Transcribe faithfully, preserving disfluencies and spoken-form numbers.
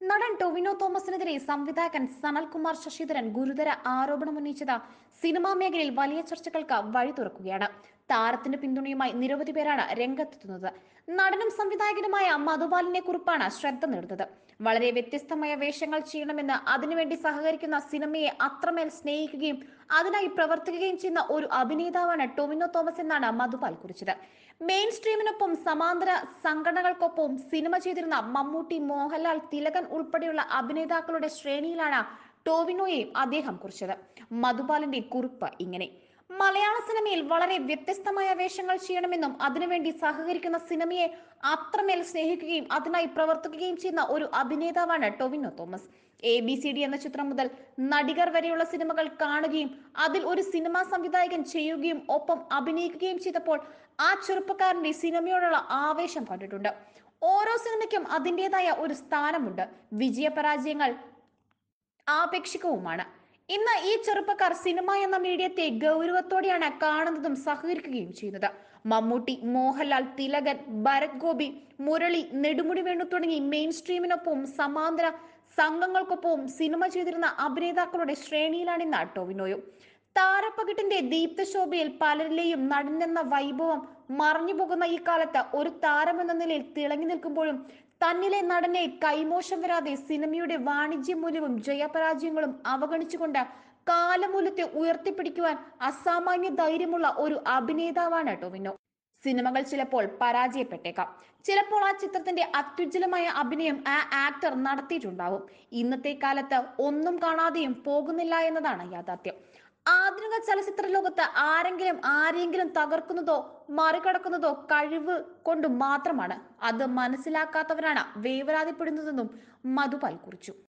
നടൻ ടൊവിനോ തോമസിനെതിരെ സംവിധായകൻ സനൽകുമാർ ശശിധരൻ ഗുരുതര ആരോപണം ഉന്നയിച്ചത് സിനിമാ മേഖലയിൽ വലിയ ചർച്ചകൾക്ക് വഴി തുറക്കുകയാണ്. താരത്തിന്റെ പിന്തുണയുമായി നിരവധി പേരാണ് രംഗത്തെത്തുന്നത്. നടനും സംവിധായകനുമായ മധുപാലിനെ കുറിപ്പാണ് ശ്രദ്ധ നേടുന്നത്. വളരെ വ്യത്യസ്തമായ വേഷങ്ങൾ ചെയ്യണമെന്ന് അതിനുവേണ്ടി സഹകരിക്കുന്ന സിനിമയെ അത്രമേൽ സ്നേഹിക്കുകയും അതിനായി പ്രവർത്തിക്കുകയും ചെയ്യുന്ന ഒരു അഭിനേതാവാണ് ടൊവിനോ തോമസ് എന്നാണ് മധുപാൽ കുറിച്ചത്. മെയിൻ സ്ട്രീമിനൊപ്പം സമാന്തര സംഘടനകൾക്കൊപ്പം സിനിമ ചെയ്തിരുന്ന മമ്മൂട്ടി, മോഹൻലാൽ, തിലകൻ ഉൾപ്പെടെയുള്ള അഭിനേതാക്കളുടെ ശ്രേണിയിലാണ് ടോവിനോയെയും അദ്ദേഹം കുറിച്ചത്. മധുപാലിന്റെ കുറിപ്പ് ഇങ്ങനെ: മലയാള സിനിമയിൽ വളരെ വ്യത്യസ്തമായ വേഷങ്ങൾ ചെയ്യണമെന്നും അതിനുവേണ്ടി സഹകരിക്കുന്ന സിനിമയെ അത്രമേൽ സ്നേഹിക്കുകയും അതിനായി പ്രവർത്തിക്കുകയും ചെയ്യുന്ന ഒരു അഭിനേതാവാണ് Tovino Thomas. A B C D എന്ന ചിത്രം മുതൽ നടികർ വരെയുള്ള സിനിമകൾ കാണുകയും അതിൽ ഒരു സിനിമാ സംവിധായകൻ ചെയ്യുകയും ഒപ്പം അഭിനയിക്കുകയും ചെയ്തപ്പോൾ ആ ചെറുപ്പക്കാരന്റെ സിനിമയോടുള്ള ആവേശം കണ്ടിട്ടുണ്ട്. ഓരോ സിനിമയ്ക്കും അതിൻ്റെതായ ഒരു സ്ഥാനമുണ്ട്. വിജയപരാജയങ്ങൾ ആപേക്ഷികവുമാണ്. ഇന്ന് ഈ ചെറുപ്പക്കാർ സിനിമ എന്ന മീഡിയത്തെ ഗൗരവത്തോടെയാണ് കാണുന്നതും സഹകരിക്കുകയും ചെയ്യുന്നത്. മമ്മൂട്ടി, മോഹൻലാൽ, തിലകൻ, ഭരത് ഗോപി, മുരളി, നെടുമുടി വേണു തുടങ്ങി മെയിൻ സ്ട്രീമിനൊപ്പവും സമാന്തര സംഘങ്ങൾക്കൊപ്പവും സിനിമ ചെയ്തിരുന്ന അഭിനേതാക്കളുടെ ശ്രേണിയിലാണിന്ന് ടൊവിനോയും. താരപ്പകിട്ടിന്റെ ദീപ്തശോഭയിൽ പലരിലെയും നടനെന്ന വൈഭവം മറഞ്ഞു പോകുന്ന ഈ കാലത്ത് ഒരു താരമെന്ന നിലയിൽ തിളങ്ങി നിൽക്കുമ്പോഴും തന്നിലെ നടനെ കൈമോശം വരാതെ സിനിമയുടെ വാണിജ്യ മൂല്യവും ജയപരാജയങ്ങളും അവഗണിച്ചുകൊണ്ട് കാലമൂല്യത്തെ ഉയർത്തിപ്പിടിക്കുവാൻ അസാമാന്യ ധൈര്യമുള്ള ഒരു അഭിനേതാവാണ് ടൊവിനോ. സിനിമകൾ ചിലപ്പോൾ പരാജയപ്പെട്ടേക്കാം, ചിലപ്പോൾ ആ ചിത്രത്തിന്റെ അത്യുജ്വലമായ അഭിനയം ആ ആക്ടർ നടത്തിയിട്ടുണ്ടാവും. ഇന്നത്തെ കാലത്ത് ഒന്നും കാണാതെയും പോകുന്നില്ല എന്നതാണ് യാഥാർത്ഥ്യം. ആധുനിക ചലച്ചിത്ര ലോകത്ത് ആരെങ്കിലും ആരെങ്കിലും തകർക്കുന്നതോ മറികടക്കുന്നതോ കഴിവ് കൊണ്ട് മാത്രമാണ്. അത് മനസ്സിലാക്കാത്തവരാണ് വേവലാതിപ്പെടുന്നതെന്നും മധുപാൽ കുറിച്ചു.